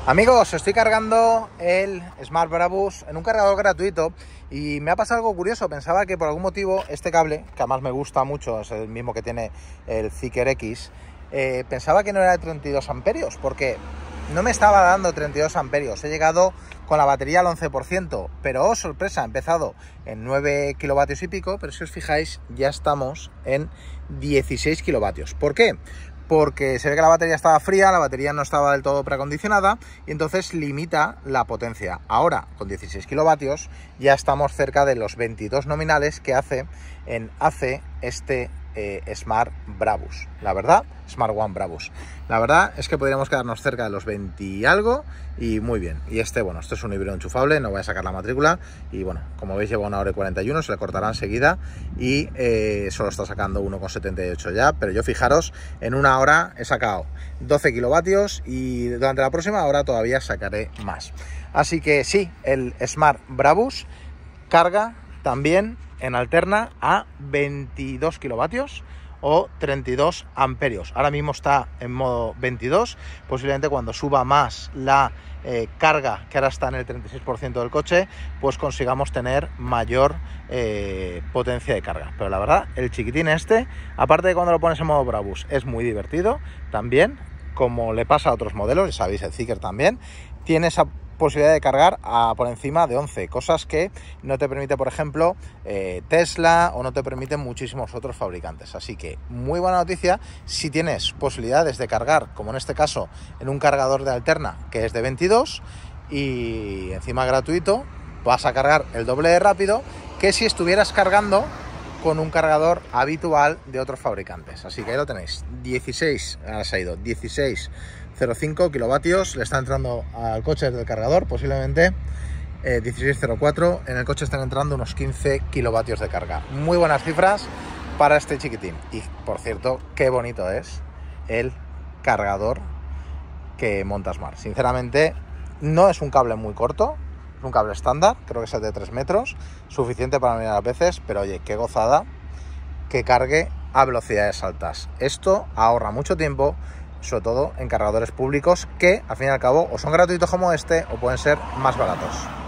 Amigos, estoy cargando el Smart Brabus en un cargador gratuito y me ha pasado algo curioso. Pensaba que por algún motivo este cable, que además me gusta mucho, es el mismo que tiene el Zeekr X, pensaba que no era de 32 amperios porque no me estaba dando 32 amperios. He llegado con la batería al 11%, pero oh, sorpresa, he empezado en 9 kilovatios y pico, pero si os fijáis ya estamos en 16 kilovatios. ¿Por qué? Porque se ve que la batería estaba fría, la batería no estaba del todo preacondicionada y entonces limita la potencia. Ahora, con 16 kilovatios, ya estamos cerca de los 22 nominales que hace en AC este Smart Brabus. La verdad, Smart One Brabus. La verdad es que podríamos quedarnos cerca de los 20 y algo y muy bien. Y este es un híbrido enchufable, no voy a sacar la matrícula y bueno, como veis lleva 1 hora y 41, se le cortará enseguida y solo está sacando 1,78 ya, pero yo fijaros, en 1 hora he sacado 12 kilovatios y durante la próxima hora todavía sacaré más. Así que sí, el Smart Brabus carga también en alterna a 22 kilovatios o 32 amperios. Ahora mismo está en modo 22, posiblemente cuando suba más la carga, que ahora está en el 36% del coche, pues consigamos tener mayor potencia de carga. Pero la verdad, el chiquitín este, aparte de cuando lo pones en modo Brabus, es muy divertido también, como le pasa a otros modelos, ya sabéis, el Zeekr también, tiene esa posibilidad de cargar por encima de 11, cosas que no te permite, por ejemplo, Tesla o no te permiten muchísimos otros fabricantes. Así que muy buena noticia si tienes posibilidades de cargar, como en este caso, en un cargador de alterna que es de 22 y encima gratuito, vas a cargar el doble de rápido que si estuvieras cargando con un cargador habitual de otros fabricantes. Así que ahí lo tenéis, 16, ahora se ha ido, 16,05 kilovatios, le está entrando al coche desde el cargador, posiblemente 16,04, en el coche están entrando unos 15 kilovatios de carga. Muy buenas cifras para este chiquitín. Y por cierto, qué bonito es el cargador que monta Smart. Sinceramente, no es un cable muy corto, es un cable estándar, creo que es el de 3 metros, suficiente para mirar a veces, pero oye, qué gozada que cargue a velocidades altas. Esto ahorra mucho tiempo, sobre todo en cargadores públicos que, al fin y al cabo, o son gratuitos como este o pueden ser más baratos.